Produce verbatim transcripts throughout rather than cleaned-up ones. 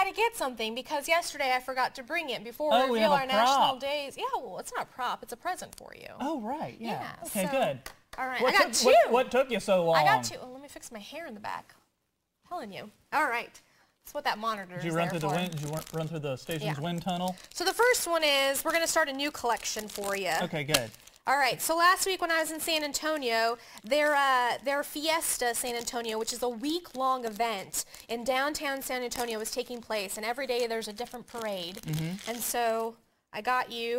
got to get something because yesterday I forgot to bring it before Oh, we we reveal have our a national prop. days. Yeah, well, it's not a prop. It's a present for you. Oh, right. Yeah. Yeah, Okay, so- good. All right, What I got took, two. What, what took you so long? I got two. Oh, let me fix my hair in the back. I'm telling you. All right. That's what that monitor Did you is run there through the for. wind? Did you run through the station's Yeah. wind tunnel? So the first one is we're going to start a new collection for you. Okay, good. All right, so last week when I was in San Antonio, their, uh, their Fiesta San Antonio, which is a week-long event in downtown San Antonio, is taking place, and every day there's a different parade. Mm-hmm. And so I got you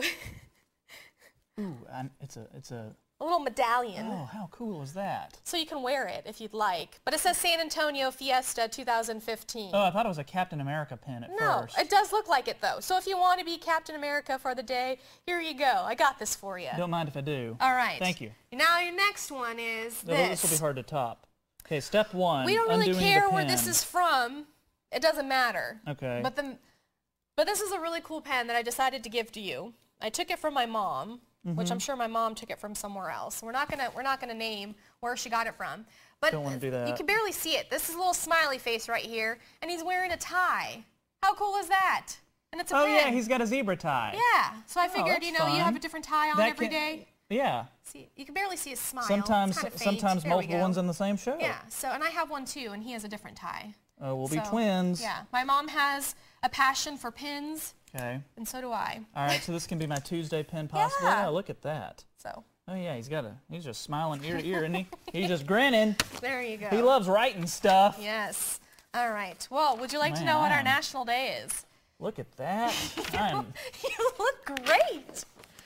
Ooh, and it's a, it's a. a little medallion. Oh, how cool is that? So you can wear it if you'd like. But it says San Antonio Fiesta two thousand fifteen. Oh, I thought it was a Captain America pin at No, first. it does look like it though. So if you want to be Captain America for the day, here you go. I got this for you. Don't mind if I do. All right. Thank you. Now your next one is No, this. This will be hard to top. Okay, step one. We don't really undoing care the where this pin. is from. It doesn't matter. Okay. But the, but this is a really cool pen that I decided to give to you. I took it from my mom, Mm-hmm. which I'm sure my mom took it from somewhere else. We're not gonna we're not gonna name where she got it from. But Don't wanna do that. you can barely see it. This is a little smiley face right here, and he's wearing a tie. How cool is that? And it's a Oh pen. yeah, he's got a zebra tie. Yeah. So I Oh, figured, that's you know, you fun. have a different tie on That every can- day. Yeah. See, you can barely see his smile. It's Sometimes, kind of faint. sometimes There we multiple go. ones in the same show. Yeah. So, and I have one too, and he has a different tie. Oh, we'll be So, twins. Yeah. My mom has a passion for pins, Okay. and so do I. All right, so this can be my Tuesday pin possibly. Yeah. Oh, look at that. So, Oh yeah, he's got a, he's just smiling ear to ear, isn't he? He's just grinning. there you go. He loves writing stuff. Yes. All right. Well, would you like to know what our Man. national day is? Look at that. I'm, You look great.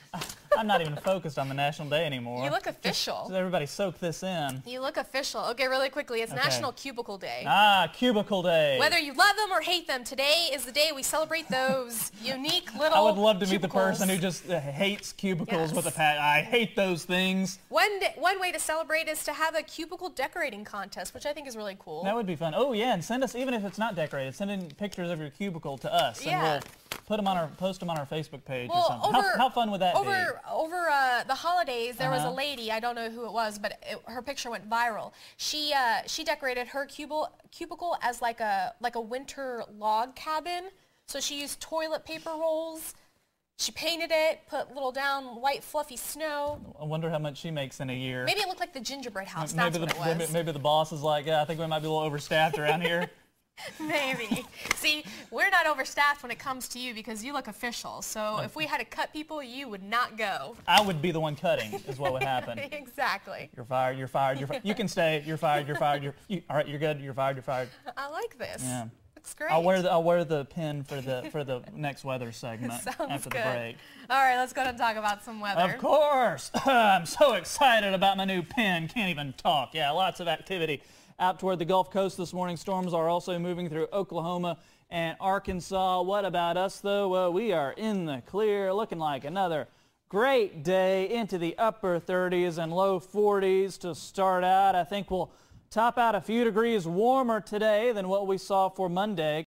I'm not even focused on the National Day anymore. You look official. So everybody soak this in. You look official. Okay, really quickly. It's Okay. National Cubicle Day. Ah, Cubicle Day. Whether you love them or hate them, today is the day we celebrate those unique little I would love to meet the cubicles. person who just uh, hates cubicles Yes. with a pat. I hate those things. One, day, one way to celebrate is to have a cubicle decorating contest, which I think is really cool. That would be fun. Oh yeah, and send us, even if it's not decorated, send in pictures of your cubicle to us, Yeah. and we'll put them on our, post them on our Facebook page Well, or something. over- how, how fun would that over, be? Over uh, the holidays, there was Uh-huh. a lady, I don't know who it was, but it, her picture went viral. She uh, she decorated her cubicle cubicle as like a like a winter log cabin. So she used toilet paper rolls. She painted it, put little down white fluffy snow. I wonder how much she makes in a year. Maybe it looked like the gingerbread house. maybe That's the what it was. maybe, maybe the boss is like, yeah, I think we might be a little overstaffed around here. Maybe. See, we're not overstaffed when it comes to you because you look official. So if we had to cut people, you would not go. I would be the one cutting, is what would happen. Exactly. You're fired. You're fired. You're fired. You can stay. You're fired. You're fired. You're you, all right. You're good. You're fired. You're fired. I like this. Yeah. Looks great. I'll wear the I'll wear the pin for the for the next weather segment Sounds after good. the break. All right, let's go ahead and talk about some weather. Of course. I'm so excited about my new pin. Can't even talk. Yeah, lots of activity out toward the Gulf Coast this morning. Storms are also moving through Oklahoma and Arkansas. What about us, though? Well, we are in the clear, looking like another great day into the upper thirties and low forties to start out. I think we'll top out a few degrees warmer today than what we saw for Monday.